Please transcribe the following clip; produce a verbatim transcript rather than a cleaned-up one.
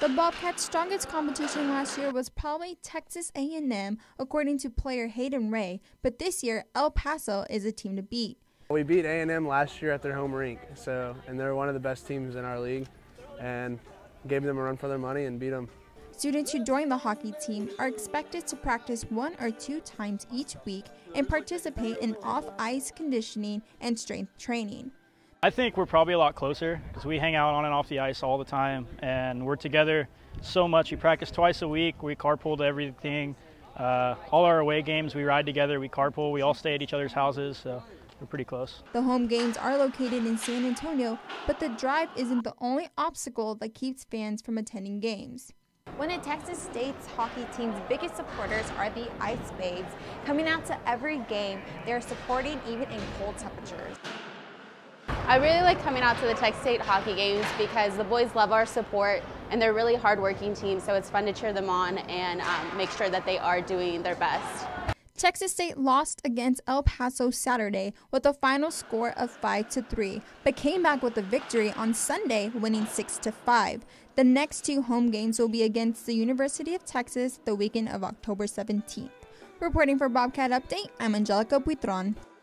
The Bobcats' strongest competition last year was probably Texas A and M, according to player Hayden Ray, but this year El Paso is a team to beat. We beat A and M last year at their home rink, so and they're one of the best teams in our league, and gave them a run for their money and beat them. Students who join the hockey team are expected to practice one or two times each week and participate in off-ice conditioning and strength training. I think we're probably a lot closer because we hang out on and off the ice all the time, and we're together so much. We practice twice a week. We carpool to everything. Uh, all our away games, we ride together. We carpool. We all stay at each other's houses, so we're pretty close. The home games are located in San Antonio, but the drive isn't the only obstacle that keeps fans from attending games. One of Texas State's hockey team's biggest supporters are the Ice Babes. Coming out to every game, they're supporting even in cold temperatures. I really like coming out to the Texas State hockey games because the boys love our support and they're a really hard-working team, so it's fun to cheer them on and um, make sure that they are doing their best. Texas State lost against El Paso Saturday with a final score of five to three, but came back with a victory on Sunday, winning six to five. The next two home games will be against the University of Texas the weekend of October seventeenth. Reporting for Bobcat Update, I'm Angelica Buitron.